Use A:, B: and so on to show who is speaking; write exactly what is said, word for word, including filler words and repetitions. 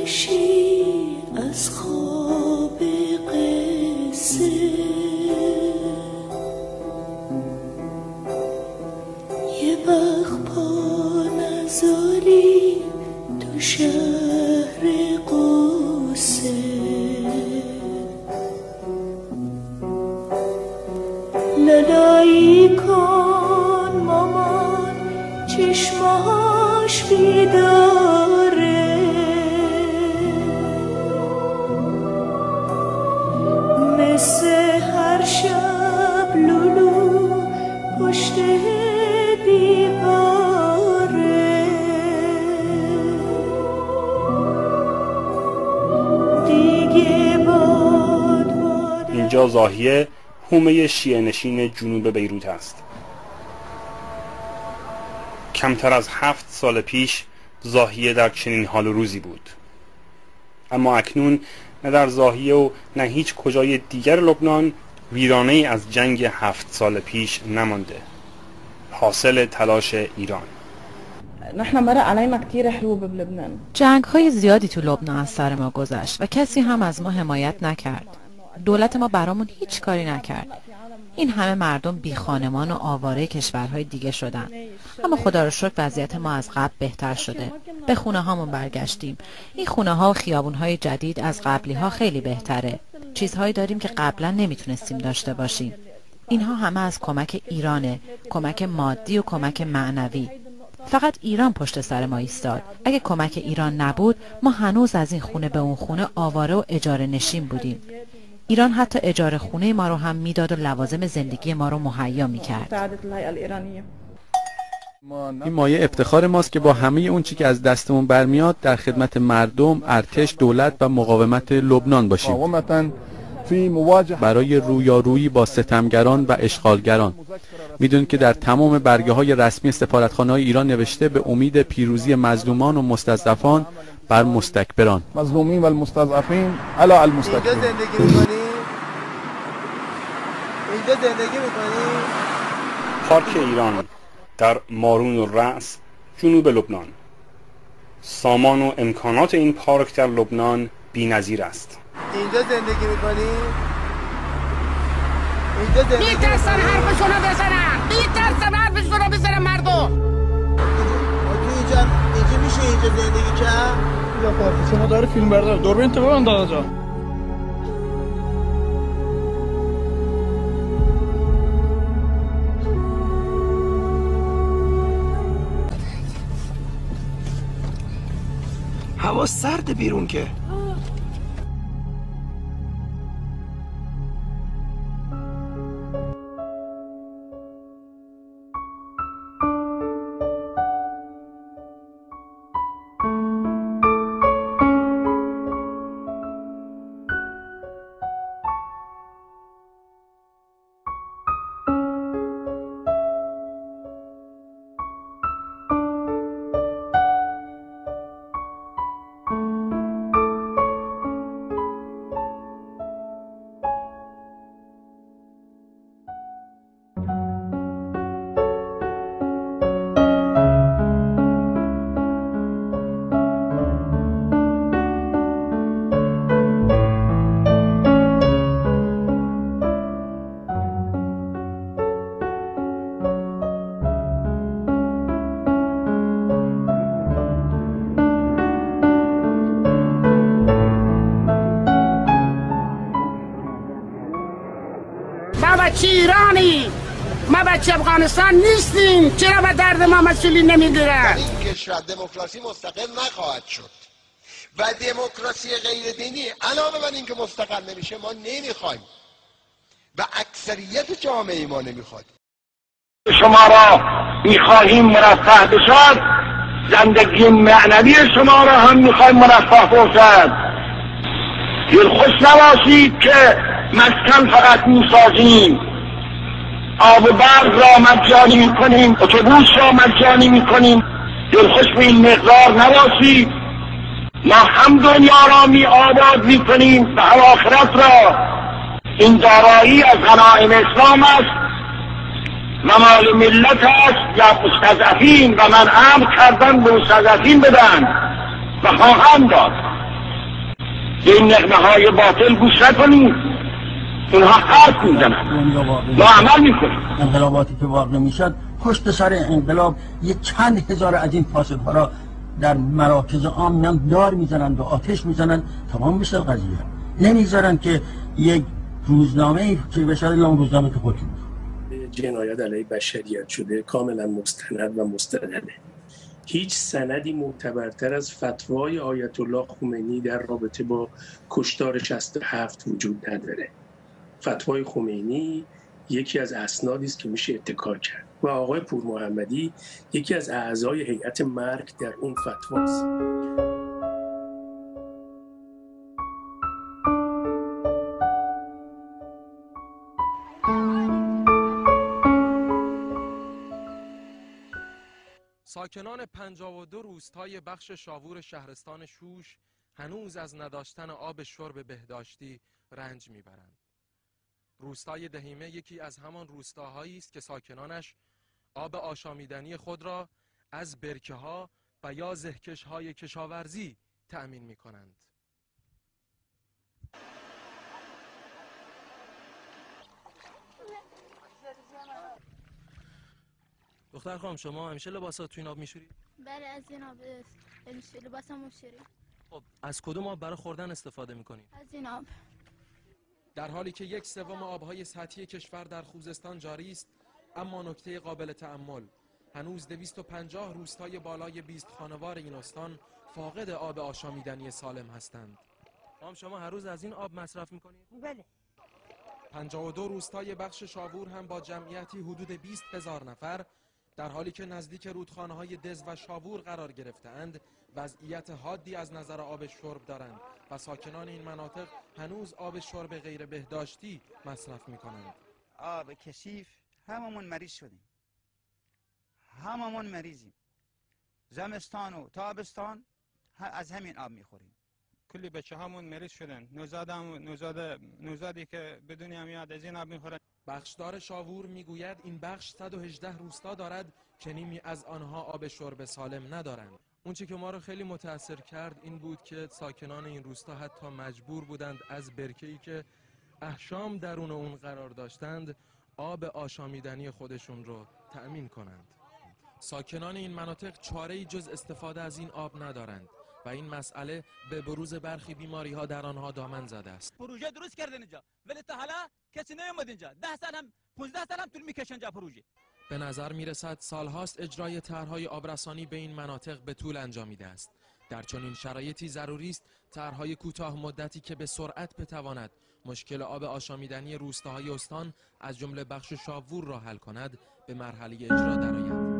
A: بشی از خواب قصه، یه وقت پا نذاری تو شهر قصه، لالایی کن مامان چشماش بیداره، مثل هر شب لولو پشت دیواره، دیگه باد باد.
B: اینجا زاهیه حومه شیعه نشین جنوب بیروت است. کمتر از هفت سال پیش زاهیه در چنین حال و روزی بود، اما اکنون نه در زاهیه و نه هیچ کجای دیگر لبنان ویرانه‌ای از جنگ هفت سال پیش نمانده. حاصل تلاش ایران.
C: نحن مر علينا كثير حروب بلبنان.
D: جنگ های زیادی تو لبنان از سر ما گذشت و کسی هم از ما حمایت نکرد. دولت ما برامون هیچ کاری نکرد. این همه مردم بی خانمان و آواره کشورهای دیگه شدن، اما خدا رو شکر وضعیت ما از قبل بهتر شده. به خونه هامون برگشتیم. این خونه ها و خیابون های جدید از قبلی ها خیلی بهتره. چیزهایی داریم که قبلا نمیتونستیم داشته باشیم. اینها همه از کمک ایرانه، کمک مادی و کمک معنوی. فقط ایران پشت سر ما ایستاد. اگه کمک ایران نبود ما هنوز از این خونه به اون خونه آواره و اجاره نشین بودیم. ایران حتی اجاره خونه ما رو هم میداد و لوازم زندگی ما رو مهیا میکرد.
E: این مایه افتخار ماست که با همه اون چی که از دستمون برمیاد در خدمت مردم، ارتش، دولت و مقاومت لبنان باشیم. برای رویارویی با ستمگران و اشغالگران. میدونید که در تمام برگه های رسمی سفارتخانه های ایران نوشته به امید پیروزی مظلومان و مستضعفان بر مستکبران.
F: مظلومین و المستضعفین علی المستکبرین.
G: اینجا زندگی میکنی؟ اینجا زندگی میکنی؟
B: پارک ایران در مارون الرأس جنوب لبنان. سامان و امکانات این پارک در لبنان بی‌نظیر است.
G: اینجا زندگی میکنی؟ اینجا زندگی
H: میترسن حرفشونو بزنن، میترسن حرفشونو بزنن مردم.
G: تو اینجا اینجا میشه اینجا زندگی کرد؟
F: یا پارک شما داره فیلم بردار دوربین تو ببند آقا.
G: هوا سرد بیرون که.
H: بچه ایرانی، ما بچه افغانستان نیستیم. چرا به درد ما مسئولی نمیگیرن؟
I: این کشور دموکراسی مستقل نخواهد شد و دموکراسی غیر دینی علاوه بر اینکه مستقل نمیشه ما نمیخوایم و اکثریت جامعه ما نمیخواد.
J: شما را میخواهیم مرفه بشد، زندگی معنوی شما را هم میخواهیم مرفه باشد. دلخوش نباشید که مسکن فقط میسازیم، آب و برق را مجانی میکنیم، اتوبوس را مجانی میکنیم. دلخوش به این مقدار نباشید. ما هم دنیا را می آباد میکنیم و هم آخرت را. این دارایی از غنایم اسلام است و مال ملت است یا مستضعفین، و من امر کردم به مستضعفین بدن و خواهم داد. به این نغمه های باطل گوش نکنید. اونها حرف میزنن، ما عمل میکنیم.
K: انقلاباتی که واقع میشد پشت سر انقلاب یه چند هزار از این فاسدها را در مراکز عام هم دار میزنند و آتش میزنند، تمام بشه قضیه. نمیذارن که یک روزنامه که بشه الا روزنامه که خودتون
L: جنایت علیه بشریت شده، کاملا مستند و مستدله. هیچ سندی معتبرتر از فتوای آیت الله خمینی در رابطه با کشتار شصت و هفت وجود نداره. فتوای خمینی یکی از اسنادی است که میشه اتکا کرد و آقای پور محمدی یکی از اعضای هیئت مرگ در اون فتواست.
M: ساکنان پنجاه و دو روستای بخش شاوور شهرستان شوش هنوز از نداشتن آب شرب بهداشتی رنج میبرند. روستای دهیمه یکی از همان روستاهایی است که ساکنانش آب آشامیدنی خود را از برکه‌ها و یا زهکش‌های کشاورزی تأمین می‌کنند. دختر خانم، شما همیشه لباسات تو این آب میشورید؟
N: بله، از این آب لباسم میشوریم.
M: خب از کدوم آب برای خوردن استفاده می‌کنید؟
N: از این آب.
M: در حالی که یک سوم آبهای سطحی کشور در خوزستان جاری است، اما نکته قابل تأمل، هنوز دویست و پنجاه روستای بالای بیست خانوار این استان فاقد آب آشامیدنی سالم هستند. خانم شما هر روز از این آب مصرف میکنید؟
N: بله.
M: پنجاه و دو روستای بخش شاوور هم با جمعیتی حدود بیست هزار نفر در حالی که نزدیک رودخانه‌های دز و شاوور قرار گرفته‌اند، وضعیت حادی از نظر آب شرب دارند و ساکنان این مناطق هنوز آب شرب غیر بهداشتی مصرف می‌کنند.
O: آب کثیف، هممون مریض شدیم، هممون مریضیم. زمستان و تابستان از همین آب می‌خوریم.
P: کلی بچه همون مریض شدن. نوزاد هم نوزاد نوزادی که بدون امیاد از این آب می‌خورن.
M: بخشدار شاوور میگوید این بخش صد و هجده روستا دارد که نیمی از آنها آب شرب سالم ندارند. اون چی که ما رو خیلی متاثر کرد این بود که ساکنان این روستا حتی مجبور بودند از برکه‌ای که احشام درون اون قرار داشتند آب آشامیدنی خودشون رو تأمین کنند. ساکنان این مناطق چاره‌ای جز استفاده از این آب ندارند و این مسئله به بروز برخی بیماری‌ها در آنها دامن زده است.
Q: پروژه درست کردن اینجا ولی تا حالا کسی نیومد اینجا. ده سال هم پانزده سال هم طول میکشه اینجا پروژه.
M: به نظر میرسد سالهاست اجرای طرح‌های آبرسانی به این مناطق به طول انجامیده است. در چنین شرایطی ضروری است طرح‌های کوتاه مدتی که به سرعت بتواند مشکل آب آشامیدنی روستاهای استان از جمله بخش شاوور را حل کند به مرحله اجرا درآید.